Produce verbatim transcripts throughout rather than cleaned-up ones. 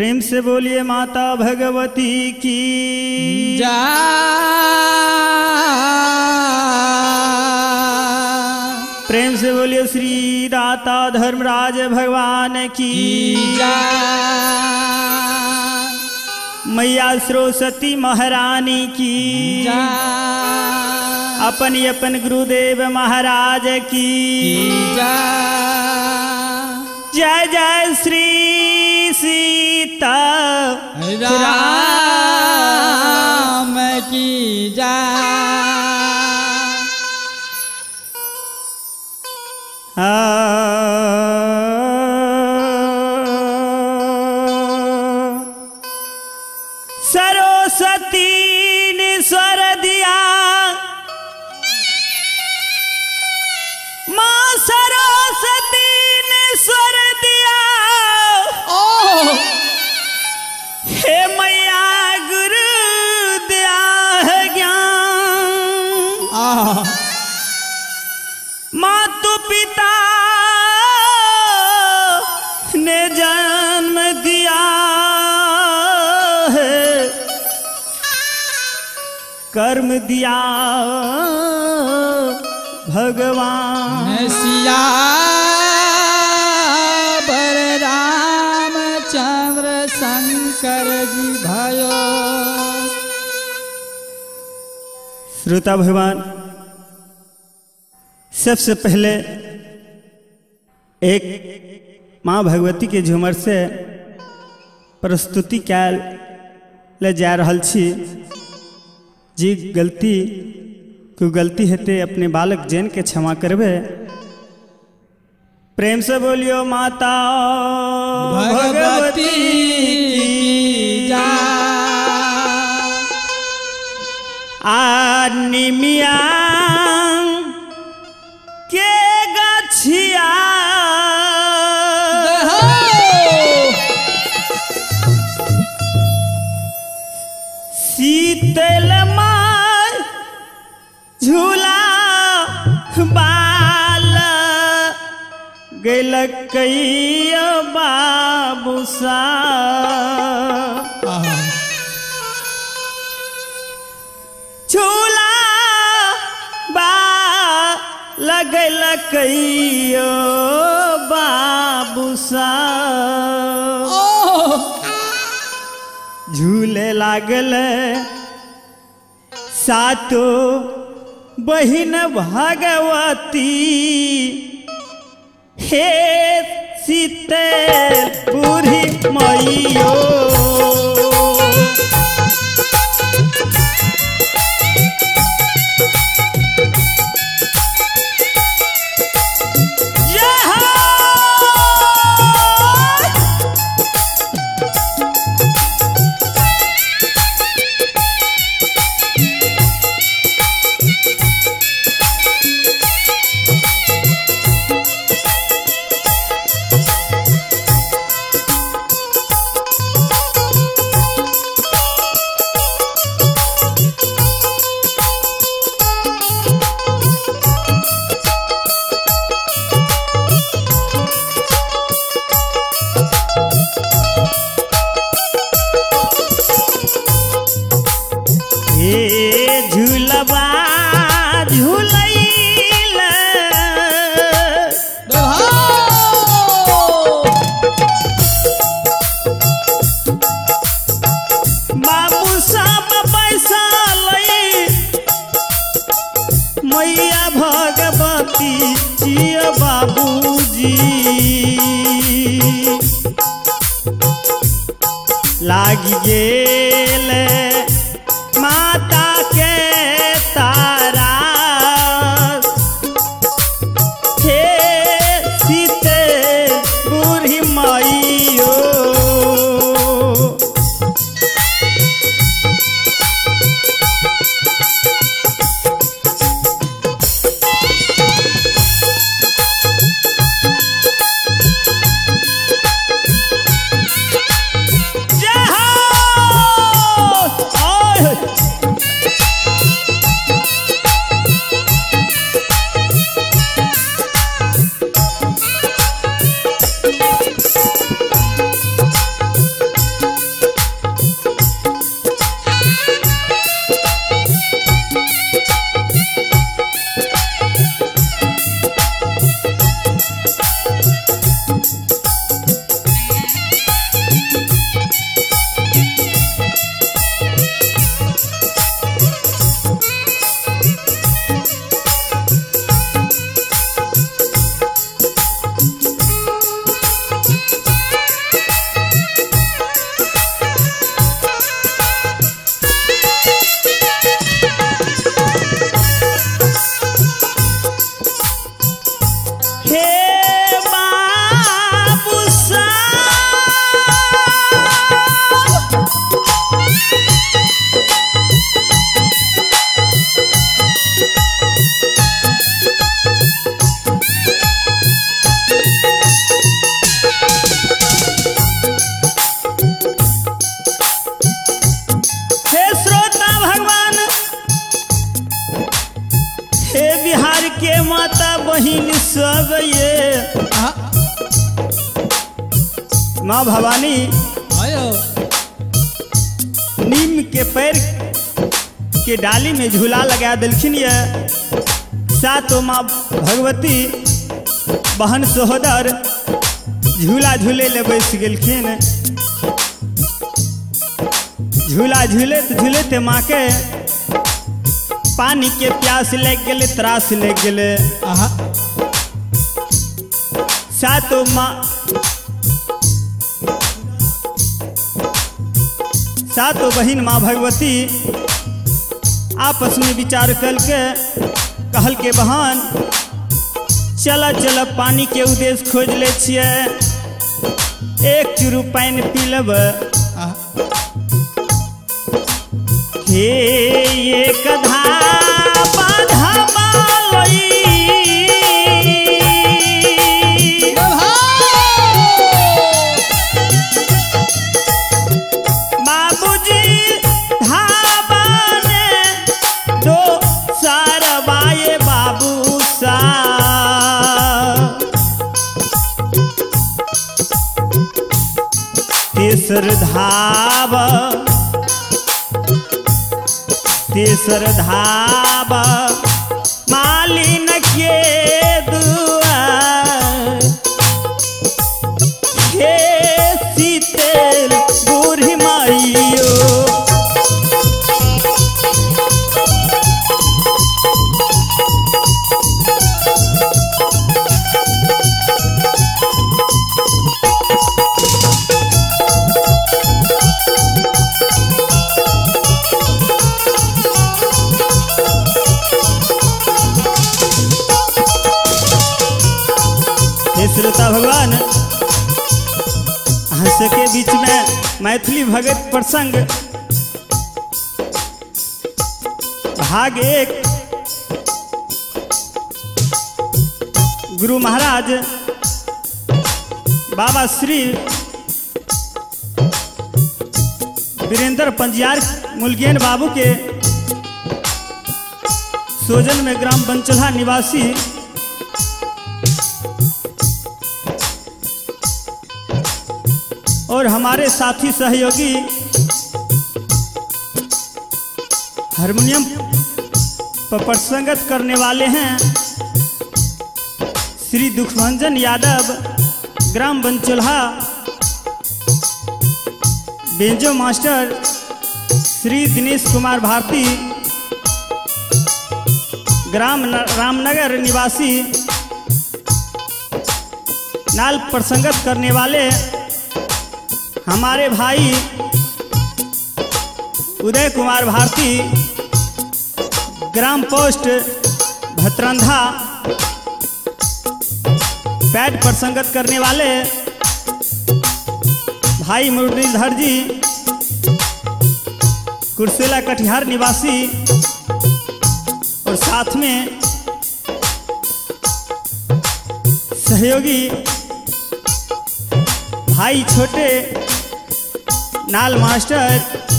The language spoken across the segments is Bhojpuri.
प्रेम से बोलिए माता भगवती की जय। प्रेम से बोलिए श्री दाता धर्मराज भगवान की जय। मैया सरस्वती महारानी की जय। अपनी अपन गुरुदेव महाराज की जय। जय जय श्री सीता राम की जय। सरस्वती ने स्वर दिया, माँ सरस्वती ने स्वर दिया। ओ हे मैया गुरु दिया है ज्ञान, आ मातु पिता ने जन्म दिया है, कर्म दिया भगवान। सिया बर रामचंद्र शंकर जी भयो। श्रोता भगवान, सबसे पहले एक माँ भगवती के झूमर से प्रस्तुति कैल ले जा रहल छी। जी गलती को गलती हेते अपने बालक जैन के क्षमा करबे। प्रेम से बोलियो माता भगवती की जय। आनिमिया के गछिया शीतल माय झूला बाल गैल कैया बाबूसा। झूला बा लगल कैयो बाबूसा। झूले लागल सातो बहिन भगवती, हे शीतल बूढ़ी मैयो। झूलबा झूलैल बाबू सब बैसल मैया भगवती जिया बाबूजी। लागी गेल माता के तारा, हे शीतल बूढ़ी मैयो। जय हो सब ये हाँ, माँ भवानी आयो नीम के पैर के डाली में झूला लगा दिलखिन ये सातो माँ भगवती बहन सहोदर झूला झूले ले बैस गेलखिन। झूला झूलते झूलते माँ के पानी के प्यास लग गए, त्रास लग गए। आहा, सातो माँ सातो बहिन माँ भगवती आपस में विचार करके कहल के बहन चल चल पानी के उद्देश्य खोज ले छिए, एक चुरू पानी पी लब। आहा, हे एक धाबा धमालई बाबूजी धाबा ने दो सारवाए बाबू सा तेसर धाबा तेसर धाबा मालिन के दुआर हे सीतेल बूढ़ी माइयो श्रोता भगवान हंस के बीच में मैथिली भगत प्रसंग भाग एक। गुरु महाराज बाबा श्री वीरेंद्र पंजियार मुलगेन बाबू के सोजन में ग्राम बनचल्हा निवासी और हमारे साथी सहयोगी हारमोनियम पर प्रसंगत करने वाले हैं श्री दुखभंजन यादव, ग्राम बनचल्हा। बेंजो मास्टर श्री दिनेश कुमार भारती, ग्राम रामनगर निवासी। नाल प्रसंगत करने वाले हमारे भाई उदय कुमार भारती, ग्राम पोस्ट भतरंधा। पैड पर संगत करने वाले भाई मुरलीधर जी, कुर्सेला कटिहार निवासी। और साथ में सहयोगी भाई छोटे नाल मास्टर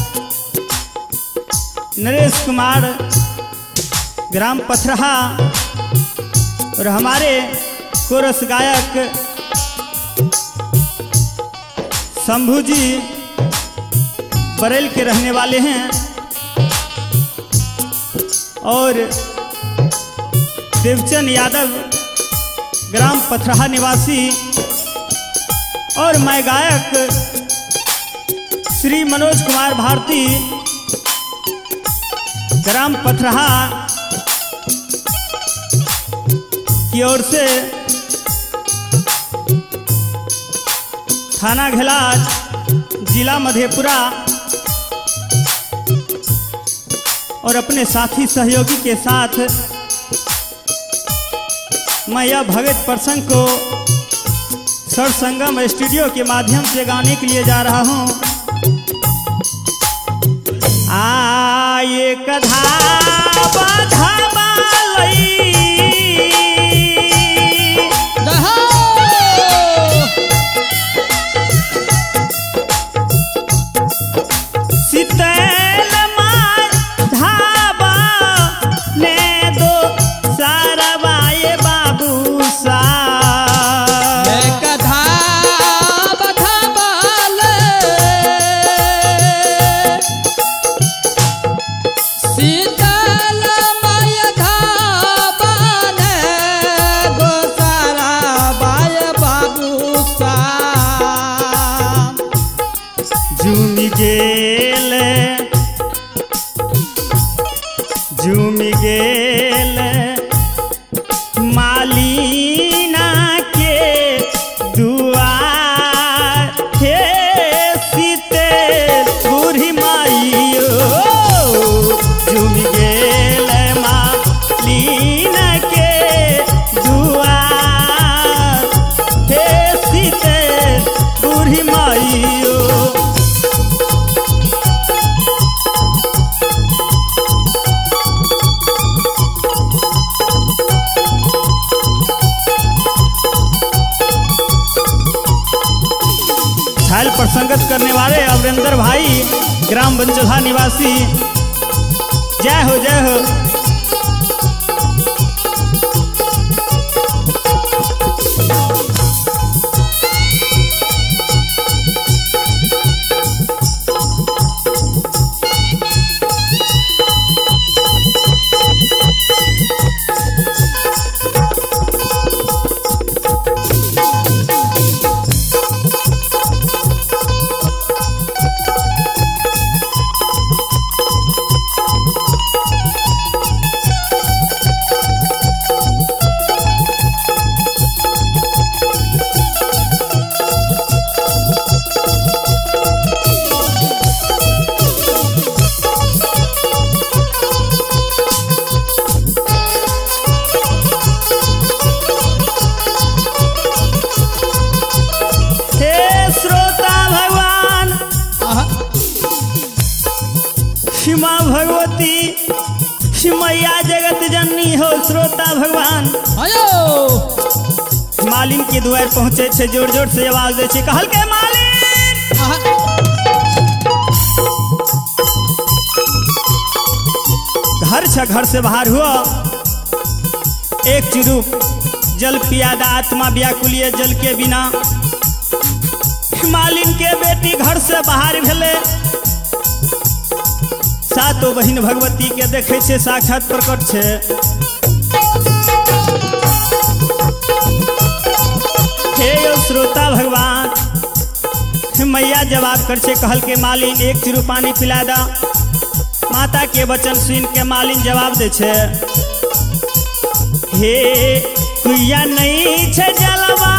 नरेश कुमार, ग्राम पथरहा। और हमारे कोरस गायक शंभू जी बरेल के रहने वाले हैं। और देवचंद यादव, ग्राम पथरहा निवासी। और मैं गायक श्री मनोज कुमार भारती, ग्राम पथरहा की ओर से थाना घेलाज, जिला मधेपुरा। और अपने साथी सहयोगी के साथ मैं यह भगत प्रसंग को सरसंगम स्टूडियो के माध्यम से गाने के लिए जा रहा हूँ। आये कधा शीतल मार धाबा ने दो सारवाए बाबू सा माय धावन गोसारा बाय बाबू सा झूमी गेल झूमी गेल मालिना के दुआर हे सीते बूढ़ी माइयो झूमी गेल मालिना के दुआर हे सीते बूढ़ी माइयो। छायल पर संगत करने वाले अमरेंद्र भाई ग्राम बंचोहा निवासी, जय हो जय हो। माँ भगवती मैया जगत जननी हो श्रोता भगवान मालिन के द्वार पहुँचे छे, जोर जोर से आवाज दे छे, कहल के मालिन घर छ घर से बाहर हुआ एक चिरूप जल पियादा आत्मा व्याकुलिए जल के बिना। मालिन के बेटी घर से बाहर भेले, सातो बहिन भगवती के देखे छे साक्षात प्रकट छे। हे यो श्रोता भगवान मैया जवाब कर छे, कहल के मालिन एक चिरू पानी पिला दा। माता के वचन सुन के मालिन जवाब दे छे, हे कुइया नहीं छे जलवा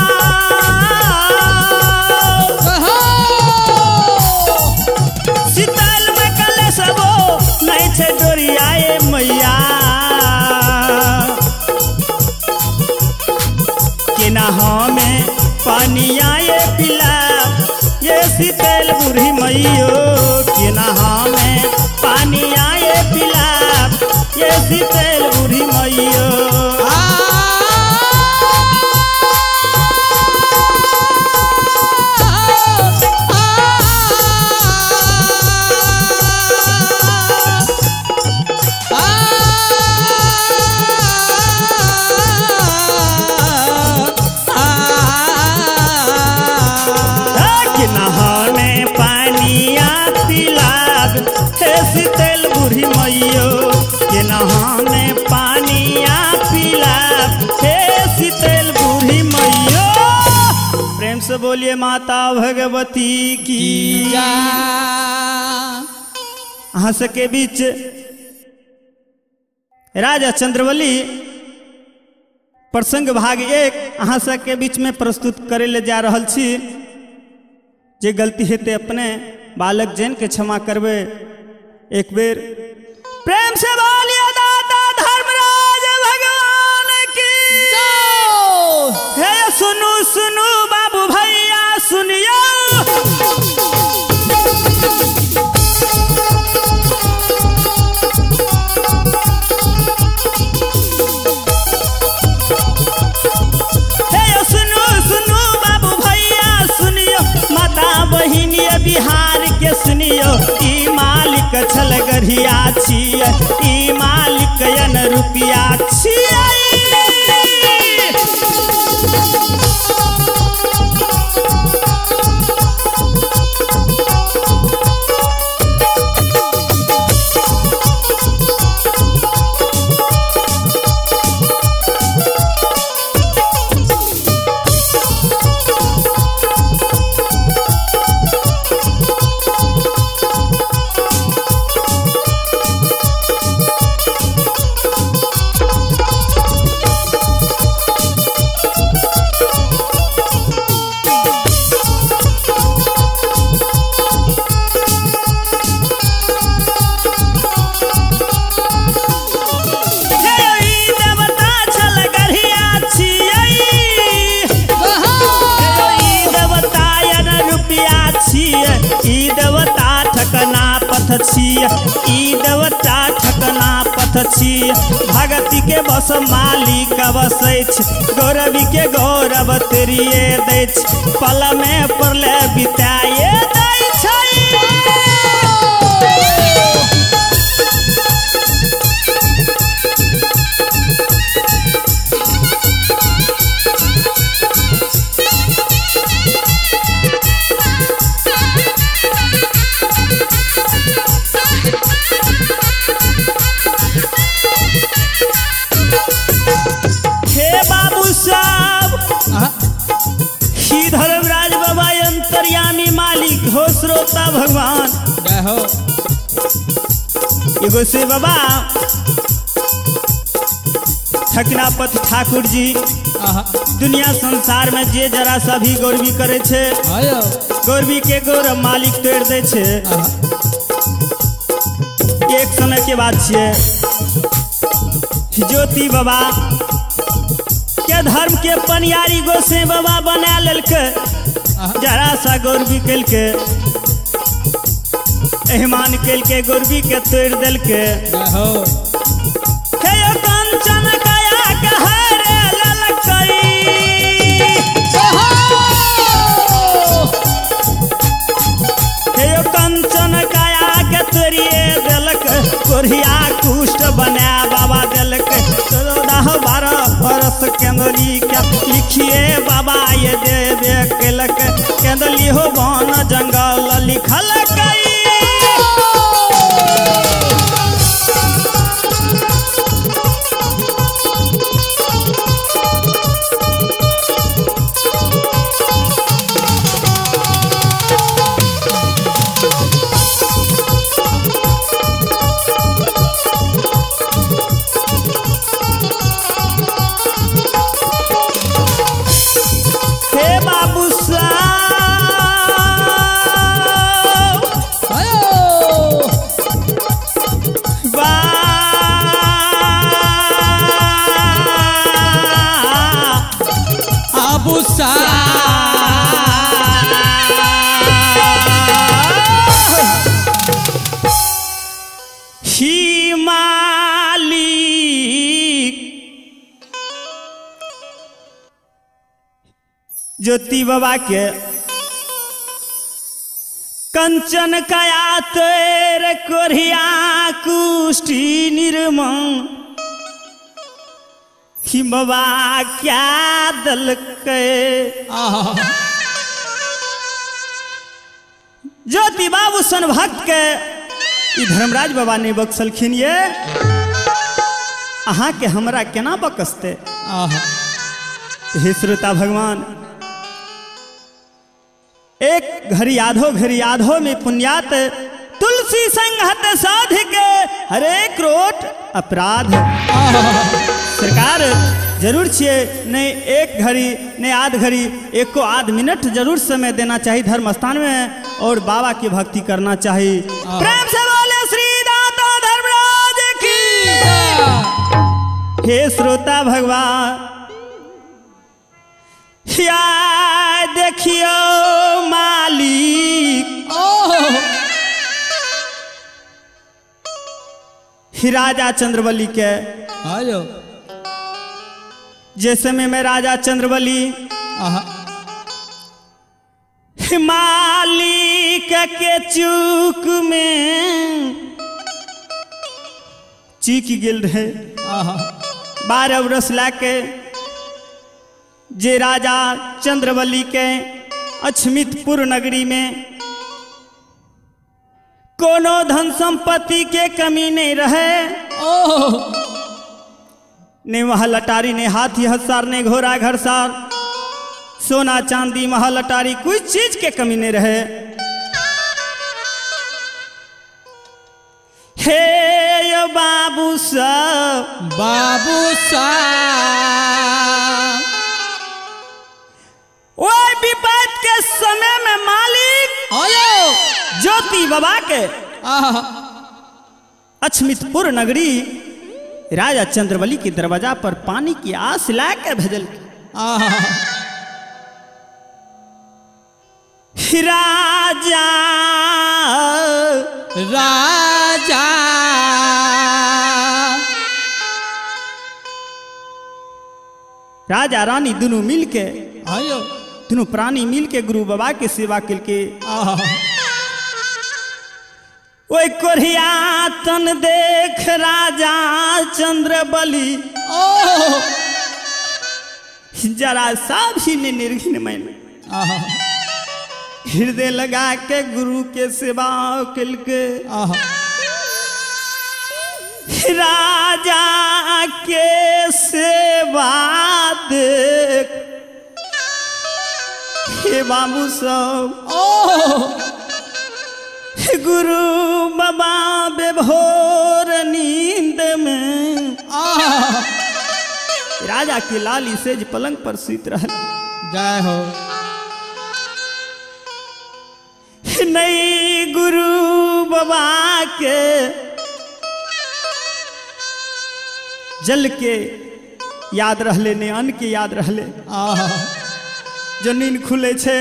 शीतल में कले सबो नहीं छे डोरियाए मैया के ना हमें पानी आए पिला ये शीतल बूढ़ी मैयो के ना हमें पानी आए पिला ये शीतल बूढ़ी मैयो। शीतल बूढ़ी मैयो के नहाने पानिया पिला हे शीतल बूढ़ी मैयो। प्रेम से बोलिए माता भगवती की हंस के बीच राजा चंद्रवली प्रसंग भाग एक अहाँ सबके बीच में प्रस्तुत करे ले जा रहल छी। जे गलती हेते अपने बालक जैन के क्षमा करबे। एक बेर प्रेम से बोलिए दाता धर्मराज भगवान की हे सुनु सुनु बाबू भैया सुनियो हे सुनु सुनु बाबू भैया सुनियो माता बहिनी बिहार के सुनियो ई मालिक छल गढ़िया छियै ई मालिक यन रुपया छियै। समर्थ छी भगति के बस मालिक बसै गौरवी के गौरव तेरिए दै पल में प्रलय बिताए दै धर्मराज बाबा अंतर्यामी मालिक हो श्रोता भगवान हो एगो से बाबा ठकनापत ठाकुर जी दुनिया संसार में जे जरा सभी गौरवी करे छे गौरवी के गौरव मालिक तोड़ दे छे। एक समय के बात छे ज्योति बाबा के धर्म के पनियारी गोसे बाबा बना ललके जरा सा गौरवी कल के एहमान कल के गौरवी के तोड़ दिल के कंचन काया के हरे ललकई कंचन काया के तोड़िए दिलक कोरिया कुष्ठ बना बाबा दिलक बारह बरस केंदली के लिखिए बाबा ये देवे केलक केंदली हो बन जंगल लिखल कई ज्योति बाबा के कंचन काया तेरे कोरिया कुष्ठी निर्मल ही बाबा क्या दल के ज्योति बाबू सन भक्त के धर्मराज बाबा ने बख्शलखिन ये अहाँ के हमरा केना बकसते। हे श्रोता भगवान एक घड़ी आधो घड़ी आधो में पुण्यात तुलसी संगत साधिक हरे क्रोट अपराध सरकार जरूर छे नहीं एक घड़ी नहीं आध घड़ी एक को आध मिनट जरूर समय देना चाहिए धर्म स्थान में और बाबा की भक्ति करना चाहिए। प्रेम से बोले श्री दाता धर्मराज की। हे श्रोता भगवान या देखियो मालिक राजा चंद्रवली के आयो जैसे में मैं राजा चंद्रवली मालिक के चूक में चीक गिल रहे बारह बरस लाके जे राजा चंद्रवली के अछमितपुर नगरी में कोनो धन संपत्ति के कमी नहीं रहे ने महल अटारी ने हाथी हसार ने घोड़ा घरसार सोना चांदी महल अटारी कोई चीज के कमी नहीं रहे। हे बाबू साहब बाबू साहब वो विपद के समय में मालिक आयो ज्योति बाबा के अछमितपुर नगरी राजा चंद्रवली के दरवाजा पर पानी की आस लाके भेजल। राजा राजा राजा रानी दोनों मिल के आयो दोनों प्राणी मिल के गुरु बाबा के सेवा कल के आहा ओए कोरिया तन देख राजा चंद्र बलि ओ जरा सा भी ने निर्घिन मैंने आहा हृदय लगा के गुरु के सेवा कल के आहा राजा के सेवा देख हे बाबू सब ओ गुरु बाबा बेभोर नींद में आहा राजा की लाली सेज पलंग पर सुत रह जय हो नहीं गुरु बाबा के जल के याद रहले ने अन्न के याद रहले आहा जो नींद खुले छे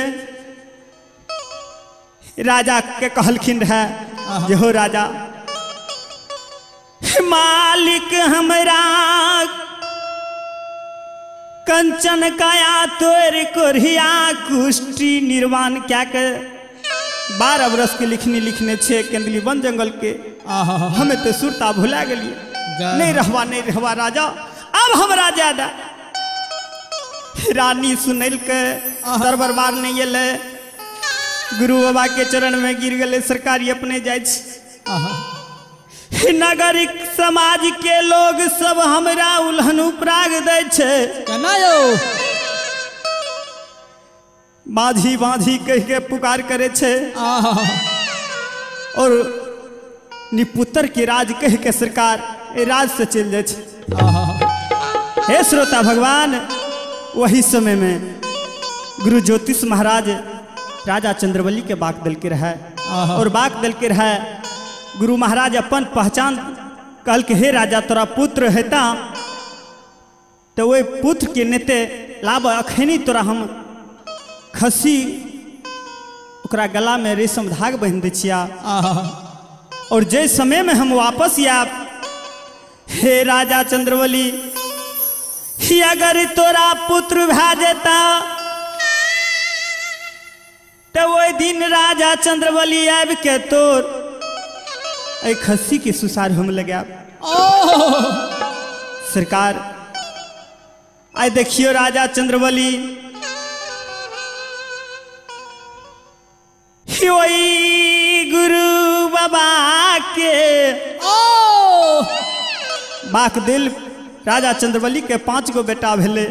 राजा के कहलखिन रहे जे हो राजा मालिक हमरा कंचन काया तोर कोरिया कुष्टि निर्वाण क्या के बारह बरस के लिखनी लिखने छे केंदली वन जंगल के आहा हमें तो सुरता भुला गलिए जय नहीं रहवा नहीं रहवा राजा अब हमरा ज्यादा रानी सुनल के दरबार बार नहीं एले गुरु बाबा के चरण में गिर गए सरकारी अपने जाय आहा नागरिक समाज के लोग सब हमरा उल्हनु प्राग दे छे केना यो बाधी बाधी कह के पुकार करे छे आहा और निपुत्र के राज कह के सरकार ए राज से चल जाए छे आहा हे श्रोता भगवान वही समय में गुरु ज्योतिष महाराज राजा चंद्रवली के बाक दल के रहे आहा। और बाक दल के रहे गुरु महाराज अपन पहचान कहल के हे राजा तोरा पुत्र हेता तो वही पुत्र के नेते लाभ अखनी तोरा हम खसी ओकरा गला में रेशम धाग बहन दे छिया आहा और जे समय में हम वापस आब हे राजा चंद्रवली ही अगर तोरा पुत्र भा जेता तो वही दिन राजा चंद्रवली आब के तोर ऐ खस्सी के सुसार हम लगे ओ सरकार आय देखियो राजा चंद्रवली ही वही गुरु बाबा के ओ बाक दिल राजा चंद्रवली के पांच गो बेटा भेले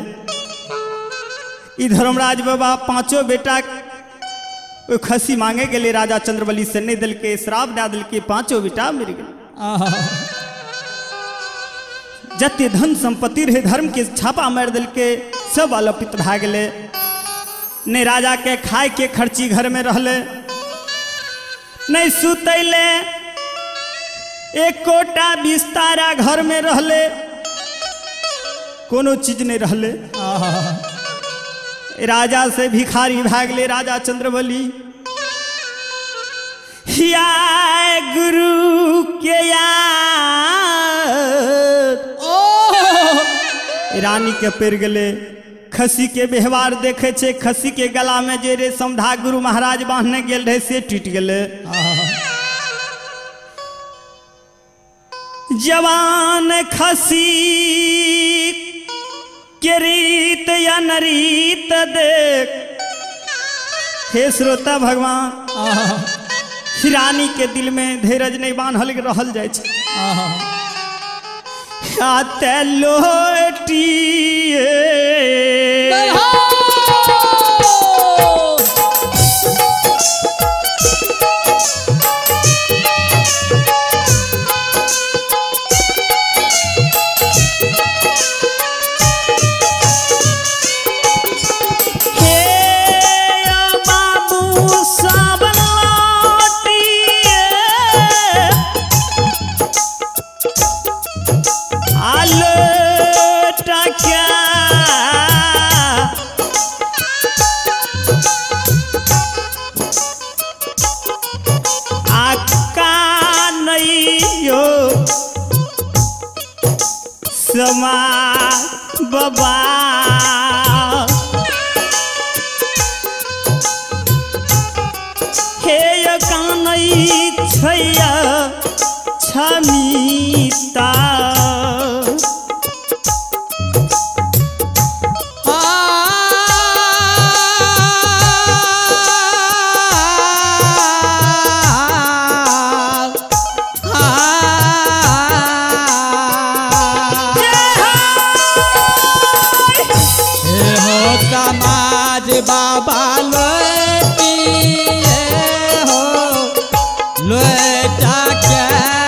ई धर्मराज बाबा पांचों बेटा ओ खसी मांगे के लिए राजा चंद्रवली से नहीं दिल के श्राप दे दिल के पांचों बेटा मर गए आहा जते धन संपत्ति रहे धर्म के छापा मार दिल के सब अलपित भा गए नहीं राजा के खाए के खर्ची घर में रहले नहीं सुतैले एक कोटा बिस्तारा घर में रहले कोनो चीज नहीं रहले आहा राजा से भिखारी भागले राजा चंद्रवली या गुरु के याद ओ रानी के पेड़ गले खसी के व्यवहार देखे छे खसी के गला में जे रेशम धाग गुरु महाराज बांधने गेल रहे से टूट गले आहा जवान खसी के रीत या नरीत देख हे श्रोता भगवान आहा रानी के दिल में धीरज नहीं बांधल रहल जाय छे आहा आते लोटिए समा बाबा हे कानै छैया छमिता बाबा लोटिए हो लोटा के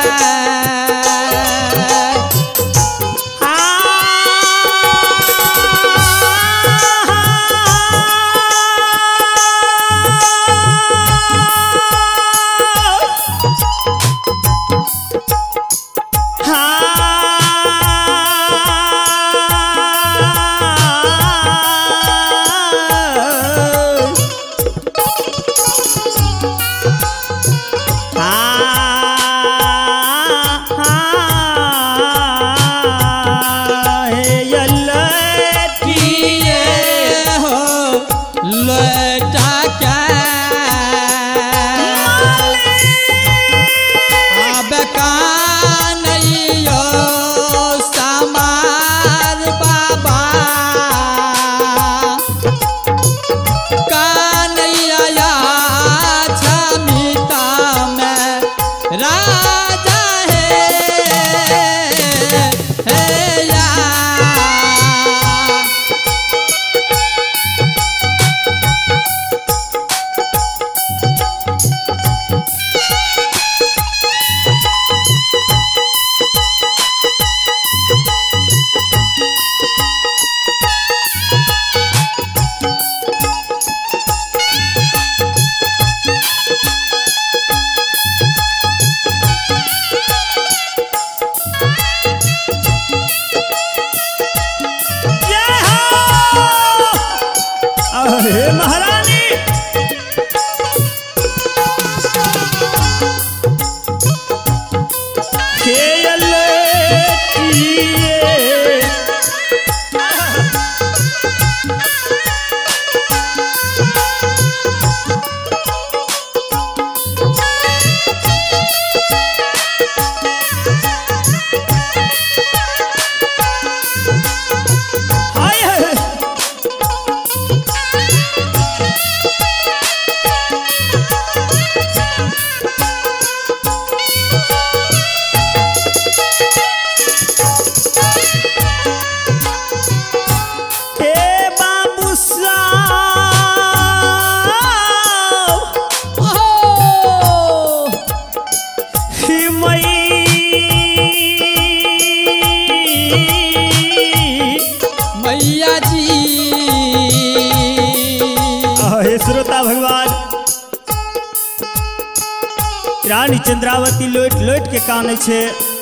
रानी चंद्रावती लोट लोट के काने छे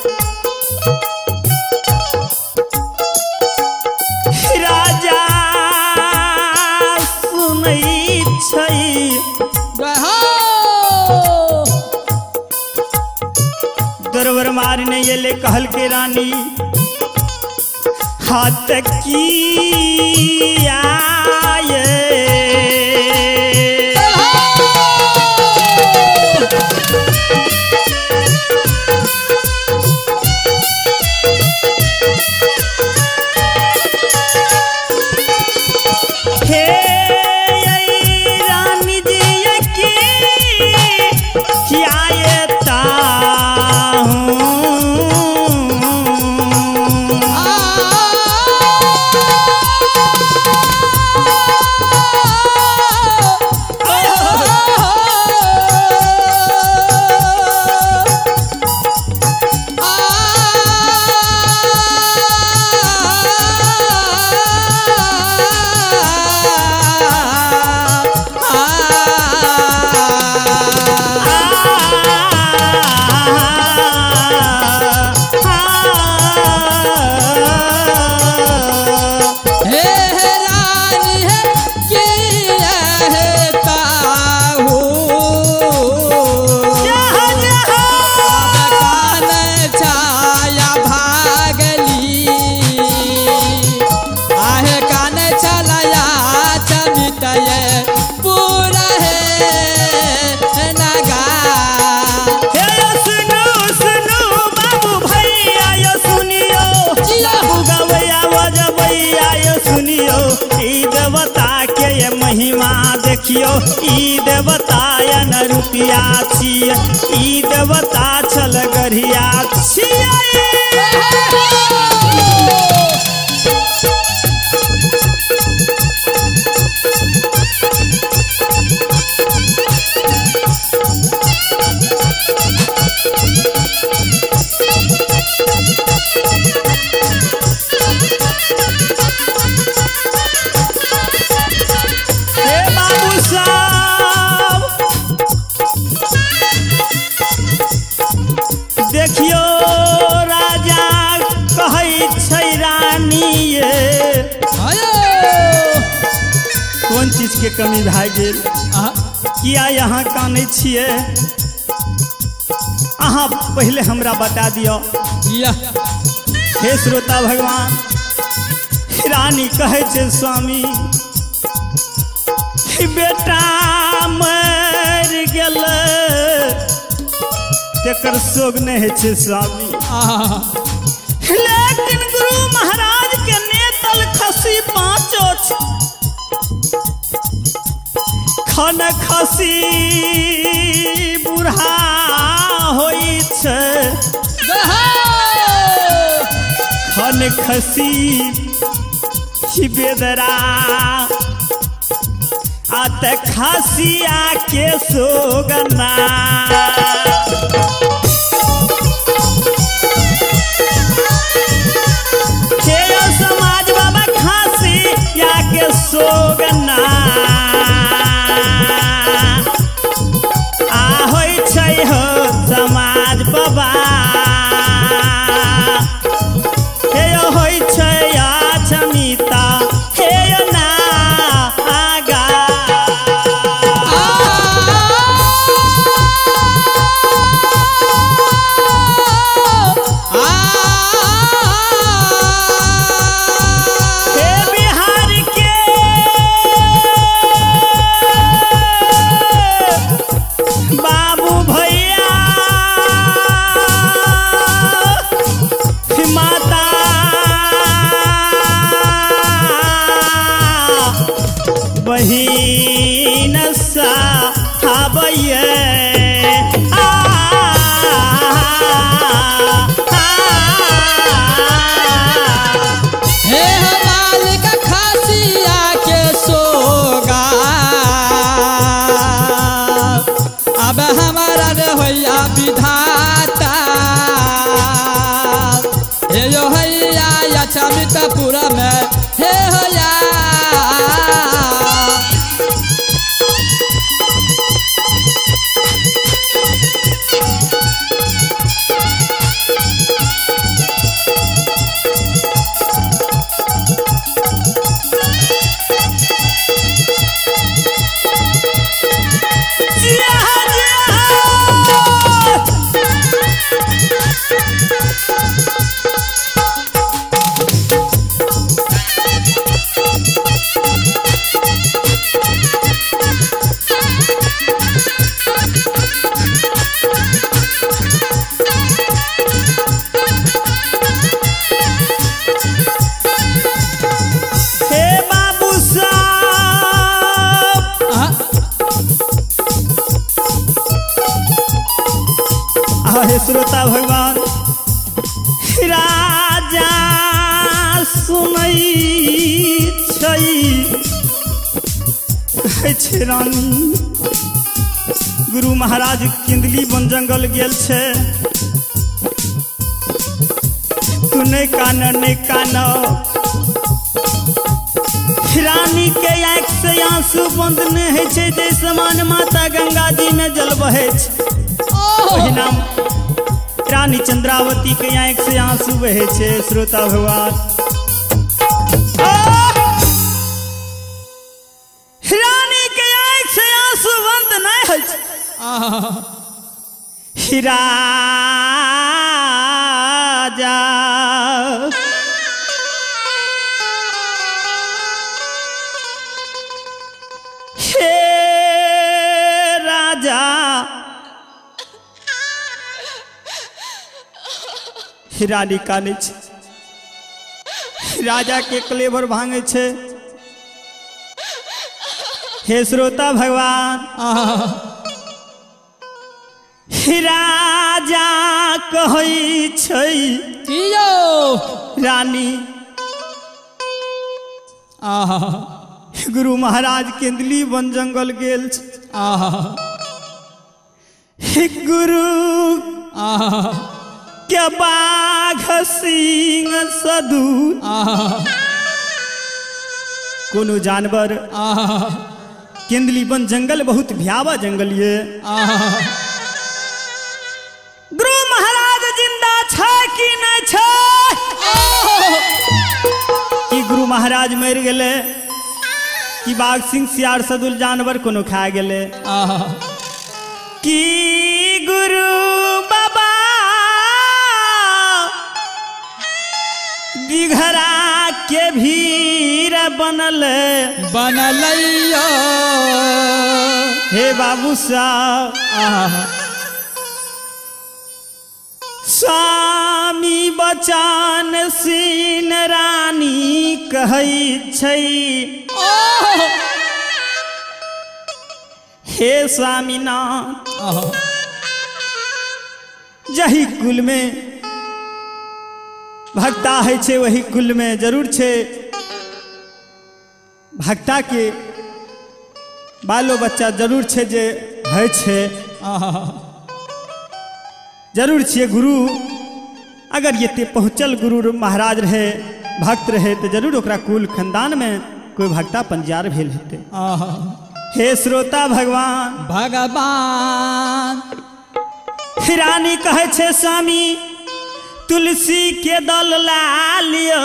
राजा सुनई छई दरबार मारने ये ले कहल के रानी हाथ की आए आ जिया गवैया बजबैया ये सुनियो ई देवता के ये महिमा देखियो ई देवता या न रुपिया छियै ई देवता छल गढ़िया छियै देखियो राजा कहै छै रानी ये कोन चीज के कमी भए गेल किया यहाँ कानै छियै अहाँ पहले हमरा बता दियो हे श्रोता भगवान रानी कहै छै स्वामी बेटा मर गेल तेकर शोक नहीं है छे स्वामी लेकिन गुरु महाराज के नेतल खसी पाँचो खन खसी बूढ़ा होई छे खन खसी बेदरा आत खसिया के सोगना समाज बाबा खासी या के सोगना आ होई छै हो समाज बाबा हे होई छै अछमिता हे ना आगा बहिन साहबैये हे हमाल का खसिया के सोगा अब हमारा होया विधाता हे यो हैया अछमितपुर में हे होया श्रोता भगवान राजा सुनै छै रानी गुरु महाराज किंदली वन जंगल गेल छे तू नहीं कान नहीं कान रानी के आँख से आंसू बंद नहीं है छे जैसे मान माता गंगा जी में जल बहे छे नाम रानी चंद्रावती के आँख से आंसू बहे छे श्रोता भगवान रानी के आँख से आंसू बंद नहीं है राजा हे राजा रानी काने छे राजा के क्लेवर भांगे छे। हे श्रोता भगवान, राजा कहै छै रानी गुरु महाराज केंदली वन जंगल गेल छै। गुरु के बाघ सिंह सदू कोनो जानवर केंदली वन जंगल बहुत भयावह जंगल ये। गुरु महाराज जिंदा छै कि नहीं छै? कि गुरु महाराज मर गेले कि बाघ सिंह सियार सदुल जानवर कोनो खा गेले? कि गुरु बाबा दिघरा के भीर बनल बनल हे बाबू साहब, स्वामी बचान सिंह रानी कहै छै हे स्वामीनाथ, जही कुल में भक्ता है छे वही कुल में जरूर छे भक्ता के बालो बच्चा जरूर छे जे है छे जरूर छे। गुरु अगर ये ते पहुँचल गुरु महाराज रहे भक्त रहे तो जरूर ओकरा कुल खानदान में कोई भक्ता पंजार भेल हेते। हे श्रोता भगवान भगवान रानी कहे छे स्वामी तुलसी के दल ला लियो,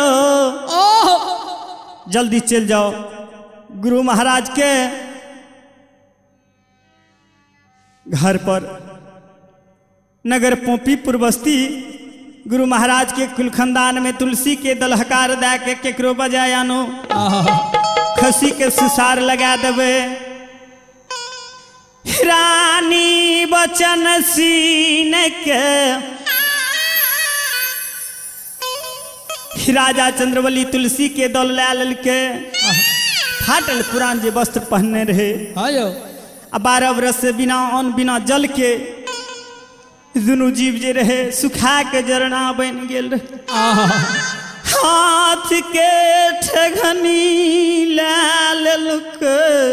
जल्दी चल जाओ गुरु महाराज के घर पर। नगर पोपीपुर बस्ती गुरु महाराज के कुल खानदान में तुलसी के दल हकार दे के केकरो बजाय आनो खसी के सुसार लगा देवे। रानी बचन सीन के राजा चंद्रवली तुलसी के दल ला ललके, फाटल पुरान जे वस्त्र पहनने रहे आ बारह बरस से बिना अन्न बिना जल के दुनू जीव जे रहे सुखा के जरना बन गेल रहे। हाथ के ठगनी ला ललके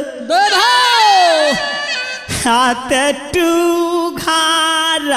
हाथ टू घाराल,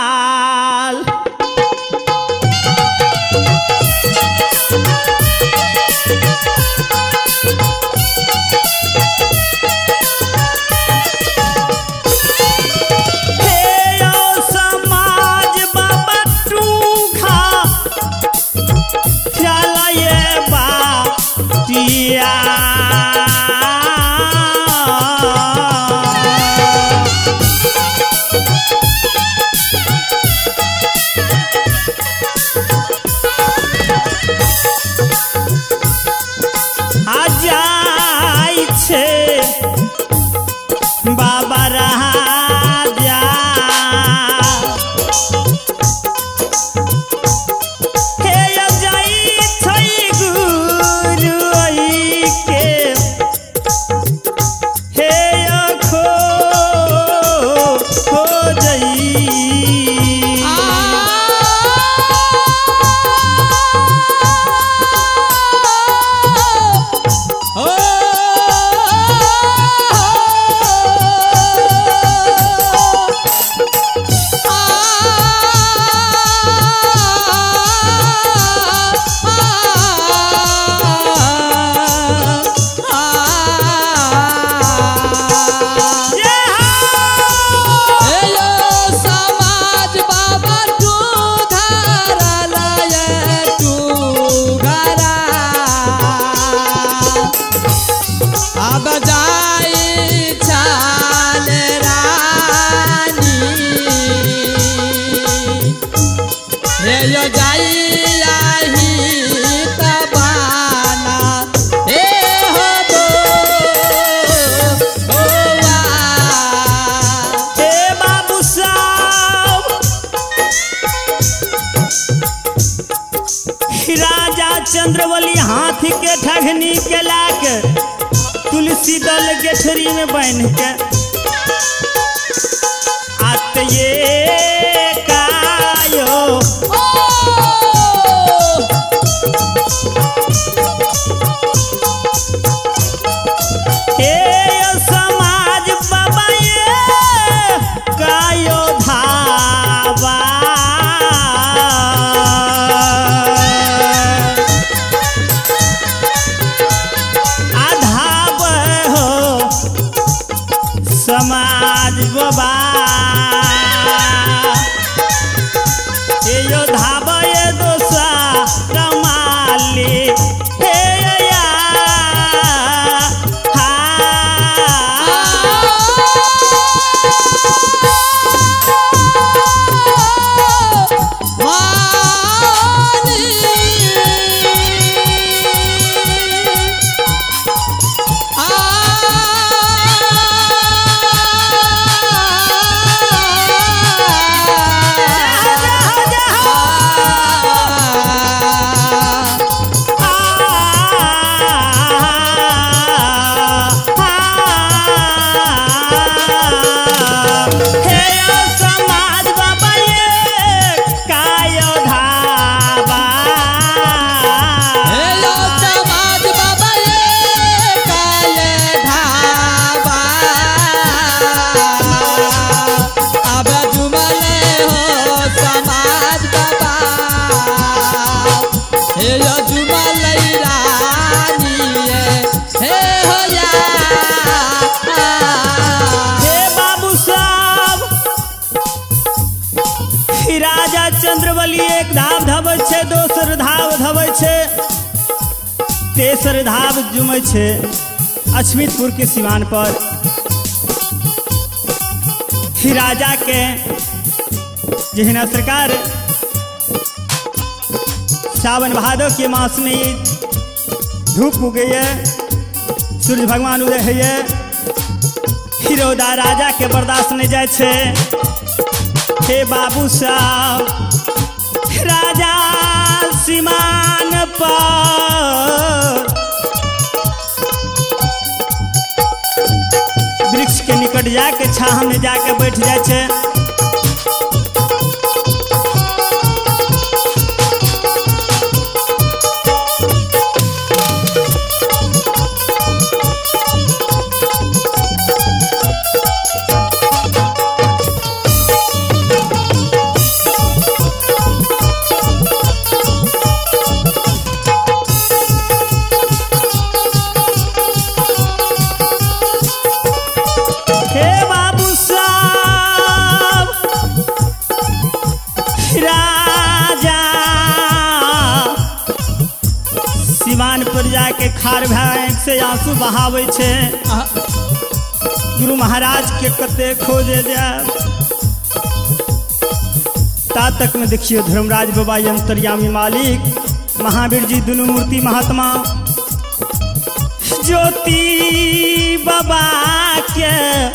बाबा राजा हे जाई छै गुरु के राजा चंद्रवली हाथी के ठगनी के लाके तुलसी दल गेठरी में बन के आते ये कायो हे समाज बाबा ये कायो धावा आधाव हो समाज बाबा हे यो धाव ये दोसा रमाली हे या राजा चंद्रवली एक धाव धबै छे, दोसर धाव धबै छे, तेसर धाव जुमै छे अछमीतपुर के सिवान पर। ही राजा के जहिना सरकार सावन भादो के मास में धूप उगे सूर्य भगवान उदय है, हिरौदा राजा के बर्दाश्त नहीं जाए छे। हे बाबू साहब राजा सीमान पर वृक्ष के निकट जाके छाह में जाके बैठ जाए छे। सिवान पर जाके खार भाई से आंसू बहावे छे। गुरु महाराज के कते खोजे जाए ता तक में देखियो धर्मराज बाबा अंतर्यामी मालिक महावीर जी दोनों मूर्ति महात्मा ज्योति बाबा के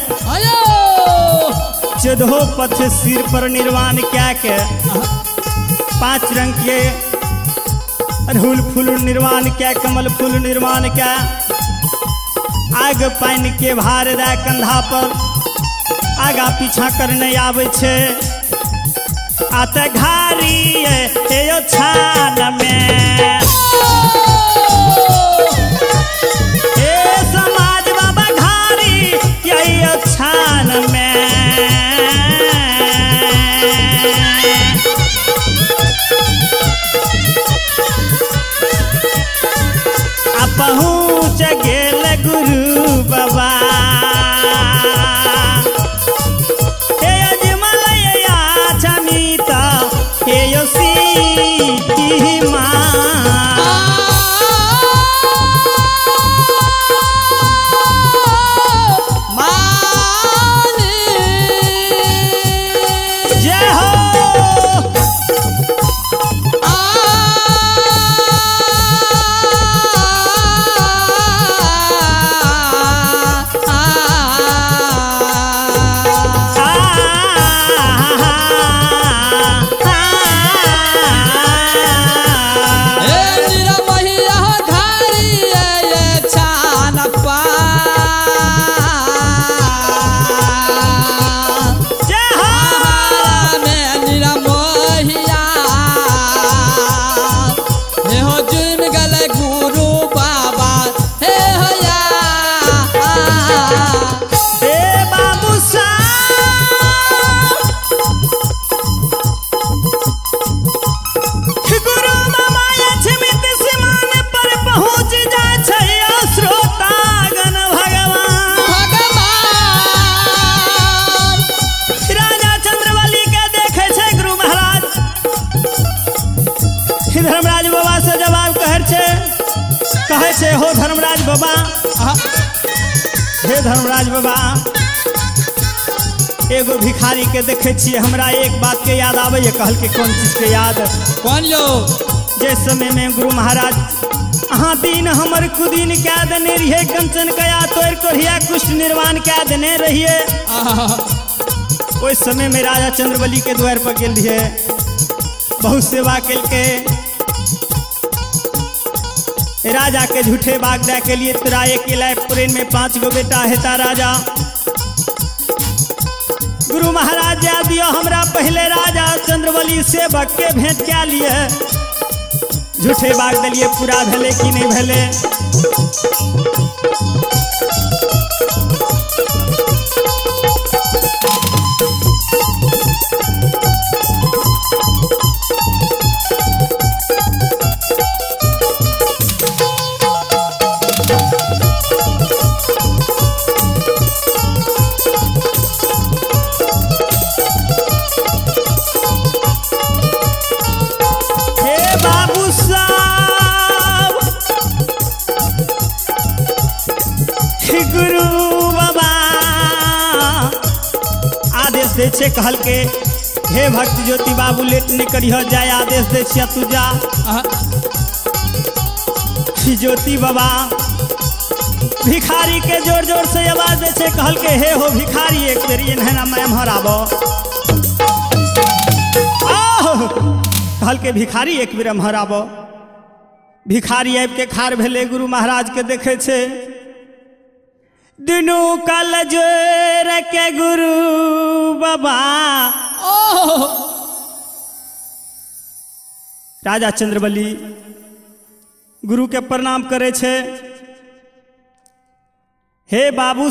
चौदह पथ सिर पर निर्वाण क्या के पांच रंग के अड़हुल फूल निर्माण क्या, कमल फूल निर्माण क्या, आग पानी के भार दा कंधा पर आगा पीछा करने आवे छे। आते घारी हे यो छान में हे समाज बाबा घारी यो छान में पहुँच गेल गुरु बाबा हे अजमलया छमीता हे यो सीती माँ जय हो। गले गुरु बाबा हे होया हे बाबू साहब गुरु बाबा अछमित सीमान पर पहुँच जाय छै श्रोतागण भगवान भगवान राजा चंद्रवली के देखे छै गुरु महाराज धर्मराज बाबा से जवाब कहर छे कहे छे हो धर्मराज बाबा हे धर्मराज बाबा एगो भिखारी के देखे छिए हमरा एक बात के याद आवे ये कहल के कौन चीज के याद कौन यो जे समय में गुरु महाराज अहाँ दिन हमर कुदीन क्या देने रहिए कंचन कया तोड़ कोढ़िया कुष्ठ निर्वाण क्या देने रहिए उस समय में राजा चंद्रवली के द्वार पर गेल रहिए बहुत सेवा कल के राजा के झूठे बाग दे के लिए तोरा एक पुरेन में पांच गो बेटा हेता राजा गुरु महाराज जा दियो हमरा पहले राजा चंद्रवली सेवक के भेंट क्या लिए झूठे बाग दिलिए पूरा भेले कि नहीं भेले छे कहल के हे भक्त ज्योति बाबू लेट नहीं करिह जाय आदेश दे छिया तू जा ज्योति बाबा भिखारी के जोर जोर से आवाज दे छे कहल के हे हो भिखारी एक बेर एहना मैम हराबो कहल के भिखारी एक बेर हराबो भिखारी आबि के खार भेले गुरु महाराज के देखे छे दिनू कल जोर के गुरु बाबा राजा चंद्रवली गुरु के प्रणाम करे छे हे बाबू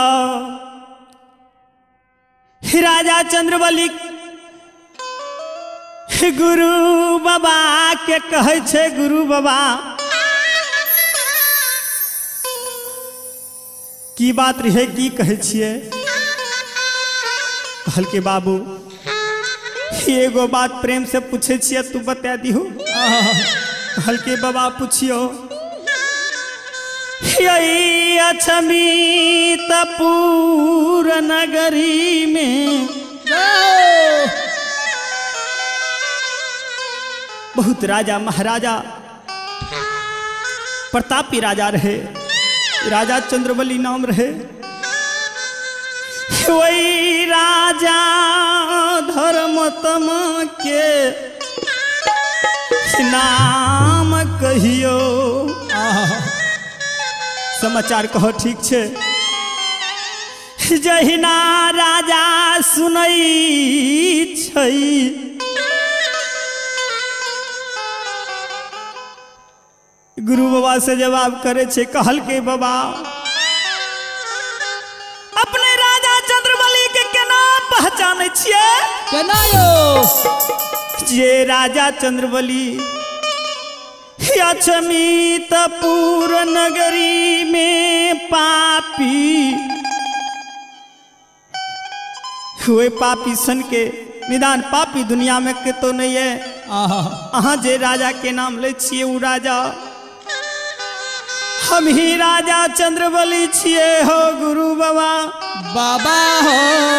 साहब राजा चंद्रवली गुरु बाबा के कहे छे गुरु बाबा की बात रहे की कहे छिए कहल के बाबू एगो बात प्रेम से पूछे छिए तू बता दिहो कहल के बाबा पूछियो यही अछमीतपुर नगरी में बहुत राजा महाराजा प्रतापी राजा रहे राजा चंद्रवली नाम रहे वही राजा धर्मतम के नाम कहियो समाचार कहो ठीक छे जहिना राजा सुनई छई गुरु बाबा से जवाब करे छे कहल के बाबा अपने राजा चंद्रवली के केना पहचाने छिए केना यो जे राजा चंद्रवली अछमीतपुर नगरी में पापी हुए पापी सन के निदान पापी दुनिया में के तो नहीं है अहाँ जे राजा के नाम ले छिए उ राजा हम ही राजा चंद्रवली छिए हो गुरु बाबा बाबा हो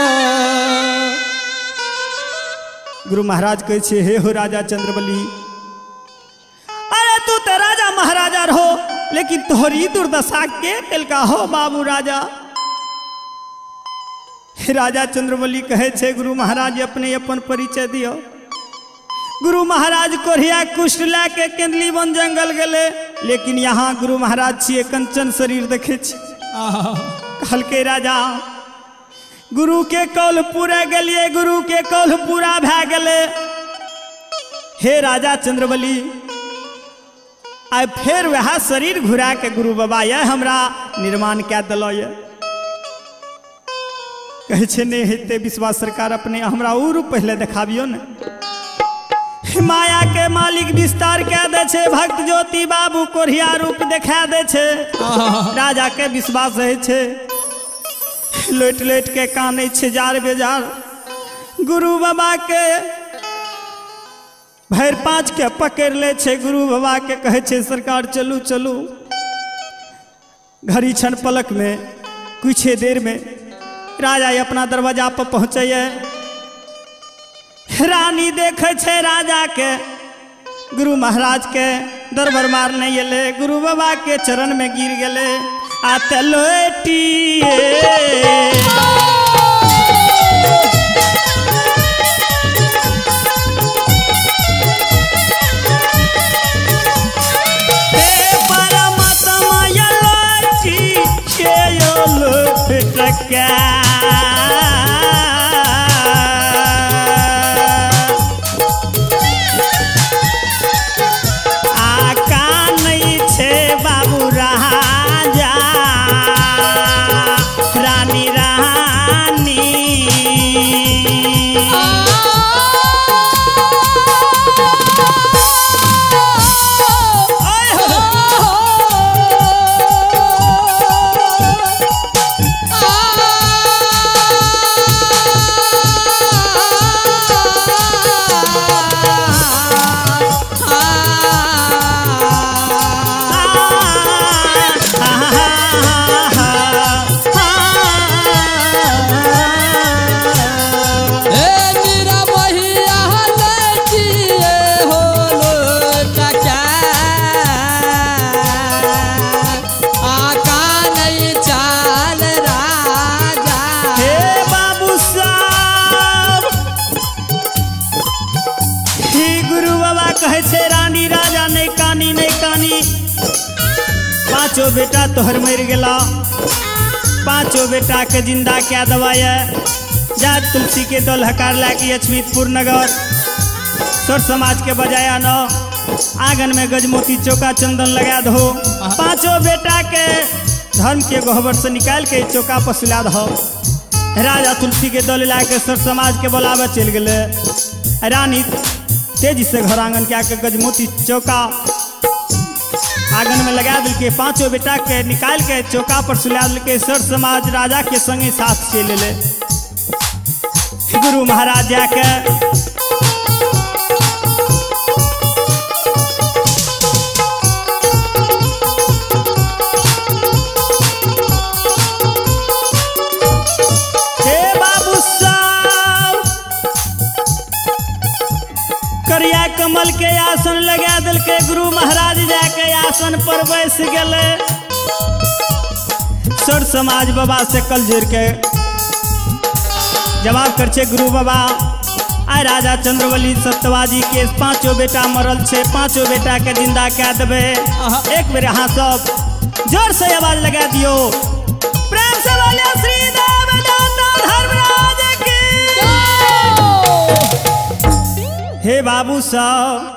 गुरु महाराज कहे छे हे हो राजा चंद्रवली अरे तू तो राजा महाराजा रहो लेकिन तोहरी दुर्दशा के कलका हो बाबू राजा राजा चंद्रवली कहे छे गुरु महाराज अपने अपन परिचय दियो गुरु महाराज कोढ़िया कुष्ठ लाके केंदली वन जंगल गले लेकिन यहाँ गुरु महाराज छिए कंचन शरीर देखे कहल के राजा गुरु के कौल पूरा गलिए गुरु के कौल पूरा भै गले हे राजा चंद्रवली आ फिर वह शरीर घुरा के गुरु बाबा ये हमरा निर्माण क्या दिलो ये कहे छे नहीं हेते विश्वास सरकार अपने हमरा उ रूप पहले देखाबियो ने माया के मालिक विस्तार कह दे छे भक्त ज्योति बाबू कोरिया रूप देखा दे छे राजा के विश्वास है छे लोट लोट के काने छे जार बेजार गुरु बाबा के भैर पाँच के पकड़ ले छे गुरु बाबा के कहे छे सरकार चलू चलू घड़ी क्षण पलक में कुछ देर में राजा अपना दरवाजा पर पहुंचे रानी देखे छे राजा के गुरु महाराज के दरबार मारने गेले गुरु बाबा के चरण में गिर गए आते लोटिए पांचों बेटा तोहर मर गला पांचों बेटा के जिंदा क्या दवाया जा तुलसी के दल हकार लाके अछमीतपुर नगर सर समाज के बजाया न आंगन में गजमोती चौका चंदन लगा दो पांचों बेटा के धर्म के गोहबर से निकाल के चौका पर सुला दो राजा तुलसी के दल लाके सर समाज के बुलावे चल गए रानी तेजी से घर आंगन के आके गजमोती चौका आंगन में लगा दिल के पांचों बेटा के निकाल के चौका पर सुला दिल के सर समाज राजा के संगे साथ चल ले गुरु महाराज जाके हे बाबू साहब करिया कमल के आसन लगा दिल के गुरु महाराज जाके आसन पर बैस गए सर समाज बाबा से कल जोड़ के जवाब कर छे गुरु बाबा आय राजा चंद्रवली सत्यवाजी के पांचों बेटा मरल छे पांचों बेटा के जिंदा क्या देवे एक बेर यहाँ सब जोर से आवाज लगा दियो प्रेम से बोलिए श्री देव दाता धर्मराज की हे बाबू साहब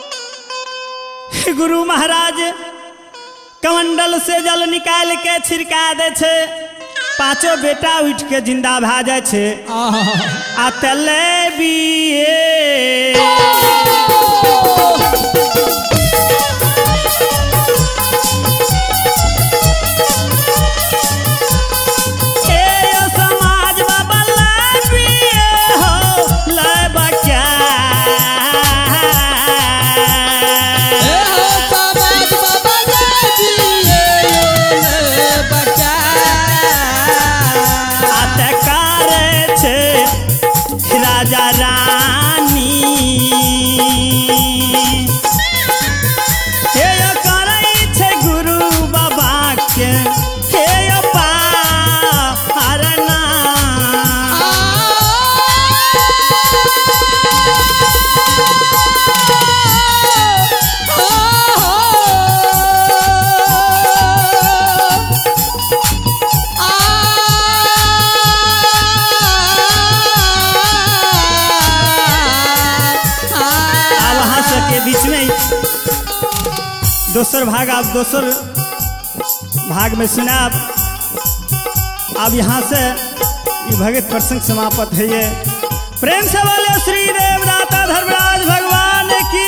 गुरु महाराज कमंडल से जल निकाल के छिड़का दे छे पांचों बेटा उठ के जिंदा भा जाए छे आ तले बिए राजा रानी दोसर भाग आप दोसर भाग में सुनाब। अब यहाँ से ये भगत प्रसंग समाप्त है। ये प्रेम से बोले श्री देवदाता धर्मराज भगवान की।